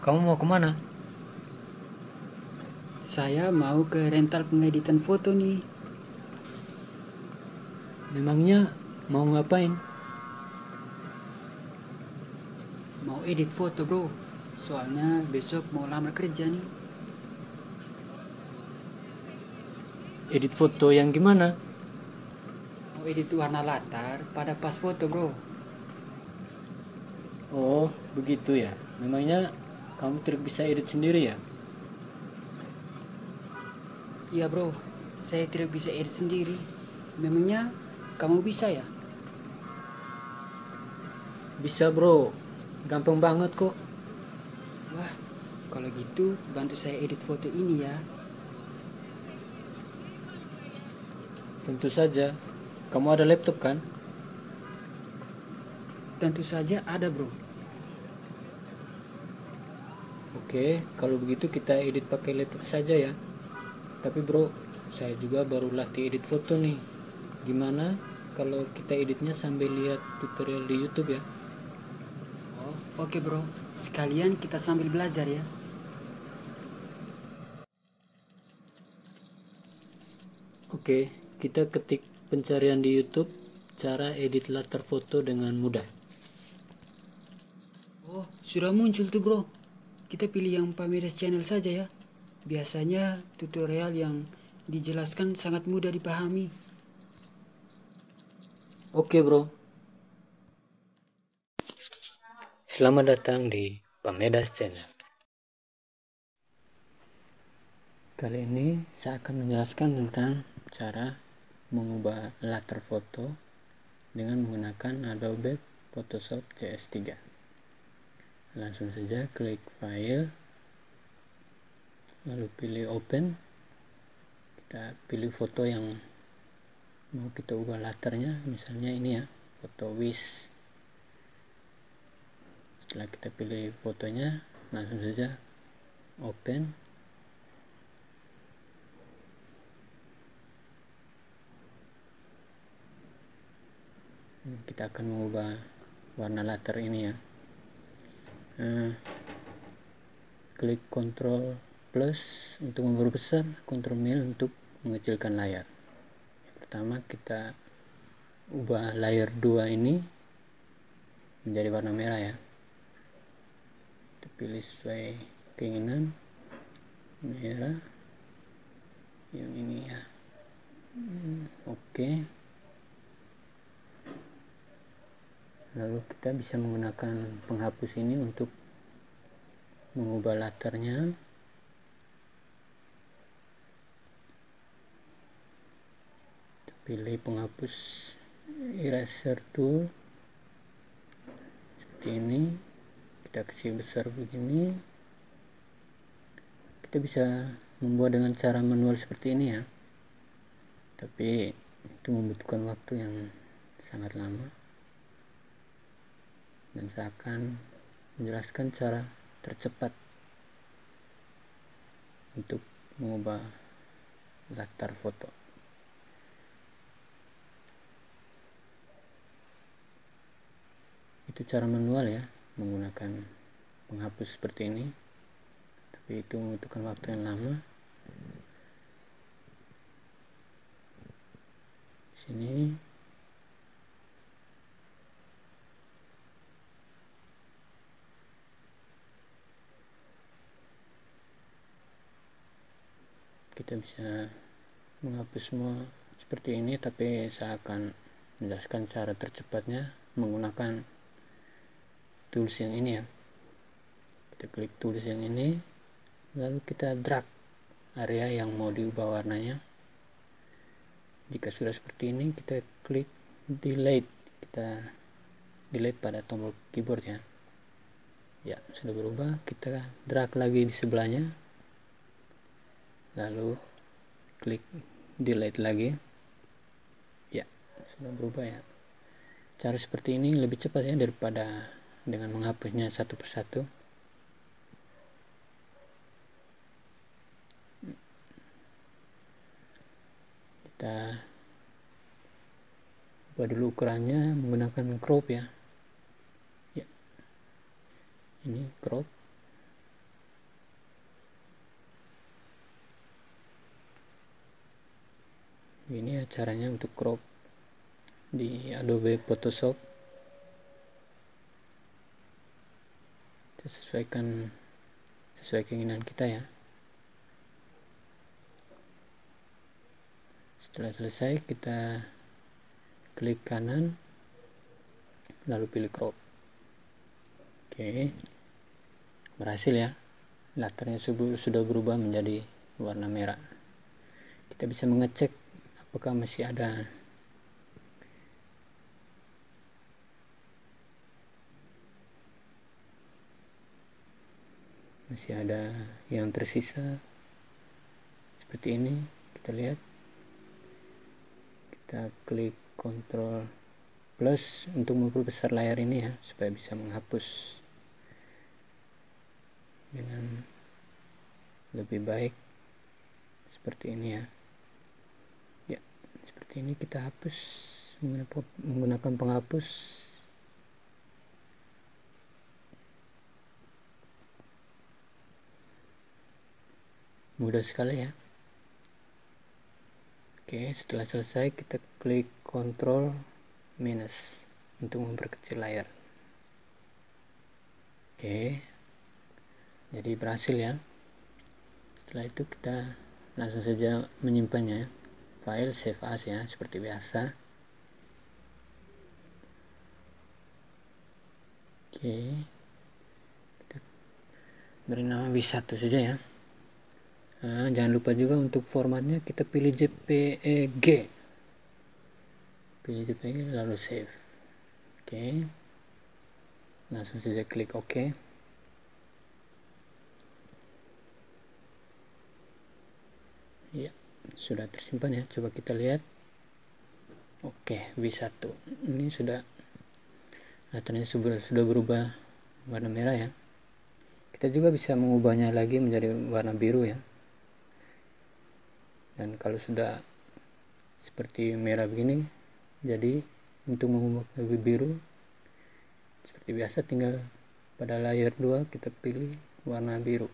Kamu mau kemana? Saya mau ke rental pengeditan foto nih. Memangnya mau ngapain? Mau edit foto bro. Soalnya besok mau lamar kerja nih. Edit foto yang gimana? Mau edit warna latar pada pas foto bro. Oh, begitu ya. Memangnya kamu tidak bisa edit sendiri ya? Iya bro, saya tidak bisa edit sendiri. Memangnya kamu bisa ya? Bisa bro, gampang banget kok. Wah, kalau gitu bantu saya edit foto ini ya. Tentu saja. Kamu ada laptop kan? Tentu saja ada bro. Oke, kalau begitu kita edit pakai laptop saja ya. Tapi bro, saya juga baru latih edit foto nih. Gimana kalau kita editnya sambil lihat tutorial di YouTube ya? Oh, oke bro. Sekalian kita sambil belajar ya. Oke, kita ketik pencarian di YouTube cara edit latar foto dengan mudah. Oh, sudah muncul tuh bro. Kita pilih yang Pamedes Channel saja ya. Biasanya tutorial yang dijelaskan sangat mudah dipahami. Oke bro, selamat datang di Pamedas Channel. Kali ini saya akan menjelaskan tentang cara mengubah latar foto dengan menggunakan Adobe Photoshop CS3. Langsung saja klik file, lalu pilih open. Kita pilih foto yang mau kita ubah latarnya, misalnya ini ya, foto wish. Setelah kita pilih fotonya, langsung saja open. Kita akan mengubah warna latar ini ya. Klik Ctrl plus untuk memperbesar, Ctrl mil untuk mengecilkan layar. Pertama kita ubah layer 2 ini menjadi warna merah ya. Kita pilih sesuai keinginan, merah yang ini ya. Oke. Lalu kita bisa menggunakan penghapus ini untuk mengubah latarnya. Pilih penghapus eraser tool seperti ini, kita kasih besar begini. Kita bisa membuat dengan cara manual seperti ini ya, tapi itu membutuhkan waktu yang sangat lama, dan saya akan menjelaskan cara tercepat untuk mengubah latar foto. Itu cara manual ya, menggunakan penghapus seperti ini, tapi itu membutuhkan waktu yang lama. Sini kita bisa menghapus semua seperti ini, tapi saya akan menjelaskan cara tercepatnya menggunakan tools yang ini ya. Kita klik tools yang ini, lalu kita drag area yang mau diubah warnanya. Jika sudah seperti ini, kita klik delete. Kita delete pada tombol keyboard ya. Ya, sudah berubah. Kita drag lagi di sebelahnya, lalu klik delete lagi. Ya, sudah berubah ya. Cara seperti ini lebih cepat ya daripada dengan menghapusnya satu persatu. Kita ubah dulu ukurannya menggunakan crop ya. Ya, ini crop. Ini ya caranya untuk crop di Adobe Photoshop. Kita sesuaikan sesuai keinginan kita ya. Setelah selesai, kita klik kanan lalu pilih crop. Oke, berhasil ya. Latarnya sudah berubah menjadi warna merah. Kita bisa mengecek apakah masih ada yang tersisa seperti ini. Kita lihat, kita klik Ctrl plus untuk memperbesar layar ini ya, supaya bisa menghapus dengan lebih baik seperti ini ya. Ya, seperti ini kita hapus menggunakan penghapus. Mudah sekali ya. Oke, setelah selesai kita klik Ctrl minus untuk memperkecil layar. Oke, jadi berhasil ya. Setelah itu kita langsung saja menyimpannya, file save as ya, seperti biasa. Oke, kita beri nama W1 saja ya. Nah, jangan lupa juga untuk formatnya kita pilih JPEG, lalu save. Oke, langsung saja klik OK. Ya, sudah tersimpan ya. Coba kita lihat. Oke, W1 ini sudah latarnya sudah berubah warna merah ya. Kita juga bisa mengubahnya lagi menjadi warna biru ya. Dan kalau sudah seperti merah begini, jadi untuk mengubah lebih biru seperti biasa, tinggal pada layer 2 kita pilih warna biru.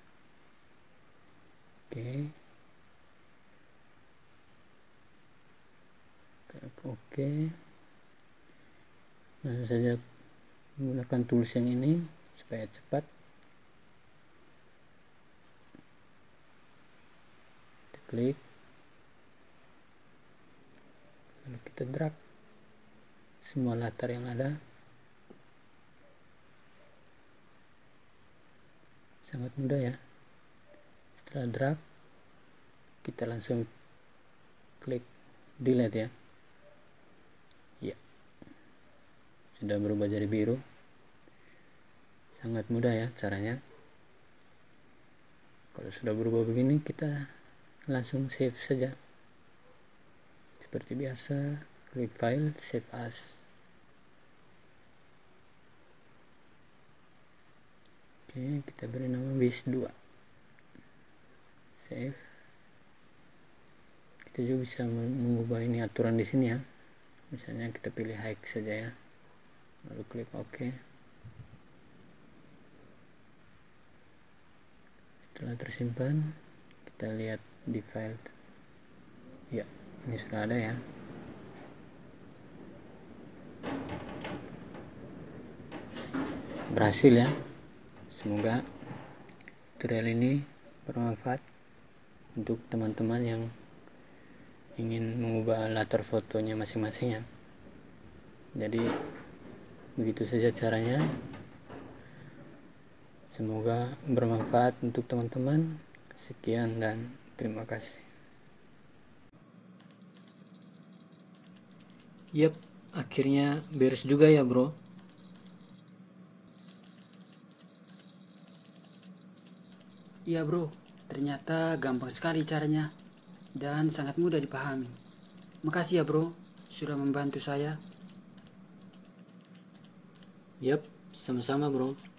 Oke, langsung saja menggunakan tools yang ini supaya cepat. Kita klik, lalu kita drag semua latar yang ada. Sangat mudah ya. Setelah drag, kita langsung klik delete ya. Ya, sudah berubah jadi biru. Sangat mudah ya caranya. Kalau sudah berubah begini, kita langsung save saja seperti biasa. Klik file, save as. Oke, kita beri nama WIS2. Save. Kita juga bisa mengubah ini aturan di sini ya. Misalnya kita pilih high saja ya. Lalu klik OK. Setelah tersimpan, kita lihat di file. Ya, ini sudah ada ya. Berhasil ya. Semoga tutorial ini bermanfaat untuk teman-teman yang ingin mengubah latar fotonya masing-masing ya. Jadi begitu saja caranya. Semoga bermanfaat untuk teman-teman. Sekian dan terima kasih. Yap, akhirnya beres juga ya bro. Iya bro, ternyata gampang sekali caranya dan sangat mudah dipahami. Makasih ya bro, sudah membantu saya. Yap, sama-sama bro.